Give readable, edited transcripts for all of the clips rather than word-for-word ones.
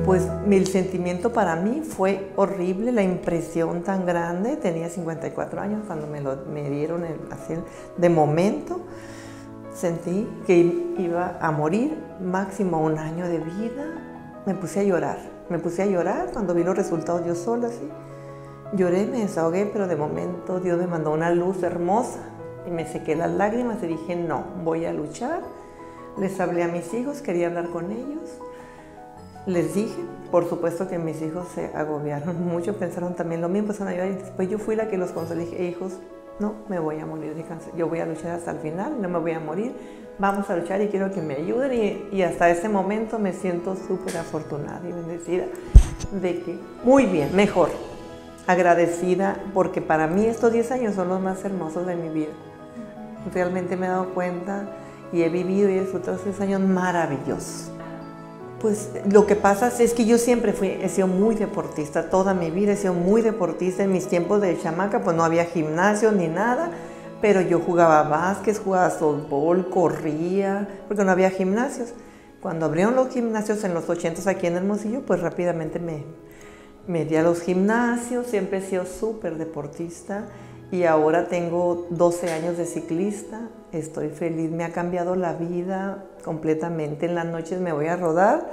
Pues el sentimiento para mí fue horrible, la impresión tan grande. Tenía 54 años cuando me dieron así, de momento. Sentí que iba a morir, máximo 1 año de vida. Me puse a llorar cuando vi los resultados yo sola, así. Lloré, me desahogué, pero de momento Dios me mandó una luz hermosa y me sequé las lágrimas y dije, no, voy a luchar. Les hablé a mis hijos, quería hablar con ellos. Les dije, por supuesto que mis hijos se agobiaron mucho, pensaron también lo mismo, empezaron a llorar y después yo fui la que los consolé, dije, hijos, no me voy a morir de cáncer, yo voy a luchar hasta el final, no me voy a morir, vamos a luchar y quiero que me ayuden y hasta ese momento me siento súper afortunada y bendecida de que, muy bien, mejor, agradecida porque para mí estos 10 años son los más hermosos de mi vida. Realmente me he dado cuenta y he vivido y he disfrutado 6 años maravillosos. Pues lo que pasa es que yo siempre he sido muy deportista, toda mi vida he sido muy deportista. En mis tiempos de chamaca pues no había gimnasio ni nada, pero yo jugaba básquet, jugaba softball, corría, porque no había gimnasios. Cuando abrieron los gimnasios en los 80s aquí en Hermosillo, pues rápidamente me di a los gimnasios, siempre he sido súper deportista. Y ahora tengo 12 años de ciclista, estoy feliz, me ha cambiado la vida completamente. En las noches me voy a rodar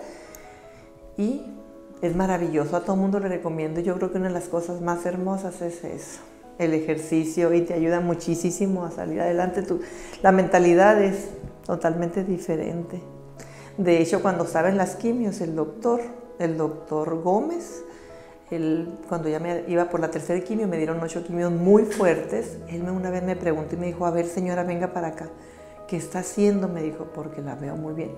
y es maravilloso, a todo el mundo le recomiendo. Yo creo que una de las cosas más hermosas es eso, el ejercicio, y te ayuda muchísimo a salir adelante. La mentalidad es totalmente diferente. De hecho, cuando estaba en las quimios, el doctor Gómez, cuando ya me iba por la 3ª quimio, me dieron 8 quimios muy fuertes. Él una vez me preguntó y me dijo, a ver señora, venga para acá, ¿qué está haciendo? Me dijo, porque la veo muy bien.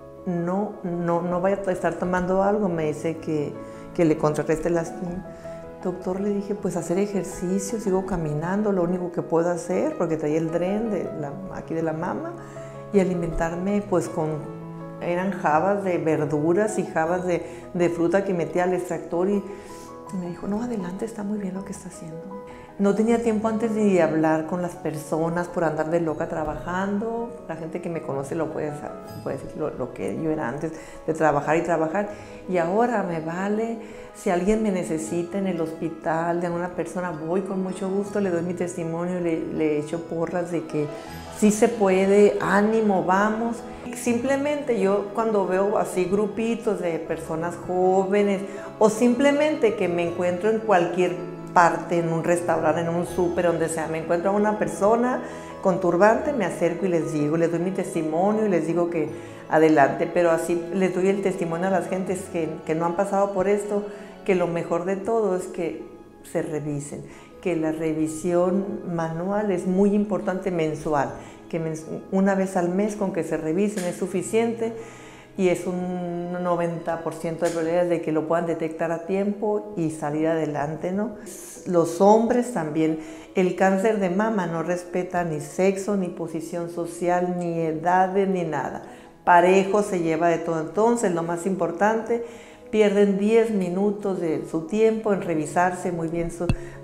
No vaya a estar tomando algo, me dice que le contrarreste las quimios. Doctor, le dije, pues hacer ejercicio, sigo caminando, lo único que puedo hacer, porque traía el dren aquí de la mama, y alimentarme pues eran jabas de verduras y jabas de fruta que metía al extractor y me dijo, no, adelante, está muy bien lo que está haciendo. No tenía tiempo antes de hablar con las personas por andar de loca trabajando. La gente que me conoce lo puede decir lo que yo era antes de trabajar y trabajar. Y ahora me vale, si alguien me necesita en el hospital de alguna persona, voy con mucho gusto, le doy mi testimonio, le echo porras de que sí se puede, ánimo, vamos. Simplemente yo cuando veo así grupitos de personas jóvenes o simplemente que me encuentro en cualquier parte, en un restaurante, en un súper, donde sea, me encuentro a una persona con turbante, me acerco y les digo, les doy mi testimonio y les digo que adelante, pero así les doy el testimonio a las gentes que no han pasado por esto, que lo mejor de todo es que se revisen, que la revisión manual es muy importante, mensual, que una vez al mes con que se revisen es suficiente y es un 90% de probabilidades de que lo puedan detectar a tiempo y salir adelante, ¿no? Los hombres también, el cáncer de mama no respeta ni sexo, ni posición social, ni edades, ni nada. Parejo se lleva de todo. Entonces, lo más importante, pierden 10 minutos de su tiempo en revisarse muy bien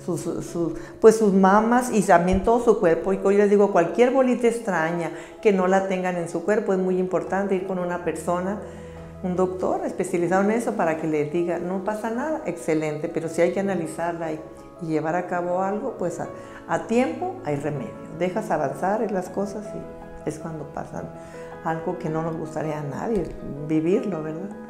sus mamas y también todo su cuerpo. Y yo les digo, cualquier bolita extraña que no la tengan en su cuerpo, es muy importante ir con una persona, un doctor especializado en eso, para que les diga, no pasa nada, excelente, pero si hay que analizarla y llevar a cabo algo, pues a tiempo hay remedio. Dejas avanzar en las cosas y es cuando pasan algo que no nos gustaría a nadie, vivirlo, ¿verdad?